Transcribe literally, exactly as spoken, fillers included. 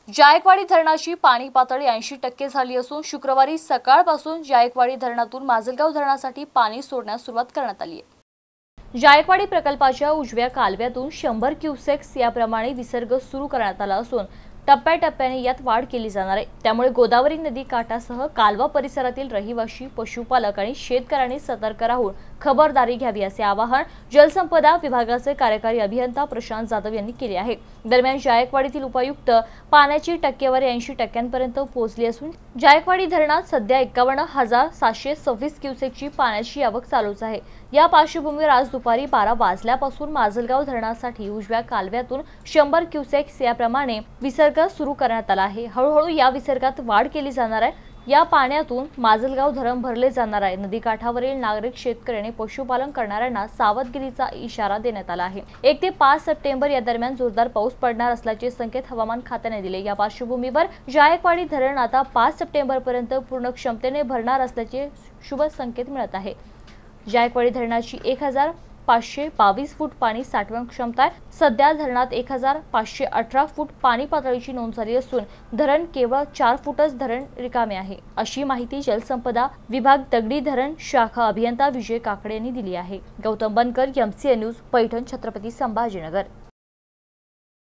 जायकवाडी धरणाची पाणी पातळी ऐंशी टक्के झाली असून शुक्रवारी सकाळपासून जायकवाडी धरणातून माजलगाव धरणासाठी पाणी सोडण्यास सुरुवात करण्यात आली आहे। जायकवाडी प्रकल्पाच्या उजव्या कालव्यातून शंभर क्युसेक्स याप्रमाणे विसर्ग सुरू करण्यात आला असून टप्प्याटप्प्याने यात वाढ केली जाणार आहे। त्यामुळे गोदावरी नदी काठासह कालवा परिसरातील रहिवासी, पशुपालक आणि शेतकऱ्यांनी सतर्क राहून खबरदारी घ्यावी असे आवाहन जलसंपदा विभागाचे कार्यकारी अभियंता प्रशांत जाधव यांनी केले आहे। दरम्यान जायकवाडीतील उपायुक्त पाण्याची टक्केवारी ऐंशी टक्क्यांपर्यंत पोहोचली असून जायकवाडी धरणात सध्या एकावन्न हजार सातशे सव्वीस क्युसेकची पाण्याची आवक चालूच आहे। या पार्श्वभूमीवर आज दुपारी बारा वाजल्यापासून माजलगाव धरणासाठी उजव्या कालव्यातून शंभर क्युसेक्स याप्रमाणे विसर्ग सुरू करण्यात आला आहे। हळूहळू या विसर्गात वाढ केली जाणार आहे। या पाण्यातून माजलगाव धरण भरले जाणार आहे। नदीकाठावरील नागरिक, शेतकरी आणि पशुपालन करणाऱ्यांना सावधगिरीचा इशारा देण्यात आला आहे। एक ते पाच सप्टेंबर या दरम्यान जोरदार पाऊस पडणार असल्याचे संकेत हवामान खात्याने दिले। या पार्श्वभूमीवर जायकवाडी धरण आता पाच सप्टेंबर पर्यंत पूर्ण क्षमतेने भरणार असल्याचे शुभ संकेत मिळत आहे। जायकवाडी धरणाची एक हजार पाचशे बावीस फूट पाणी साठवण क्षमता आहे। सध्या धरणात एक हजार पाचशे अठरा फूट पाणी पातळीची नोंद झाली असून धरण केवळ चार फूटच धरण रिकामे आहे, अशी माहिती जलसंपदा विभाग दगडी धरण शाखा अभियंता विजय काकडे यांनी दिली आहे। Gautam Bankar, MCA news, Paithan, Chhatrapati Sambhajinagar.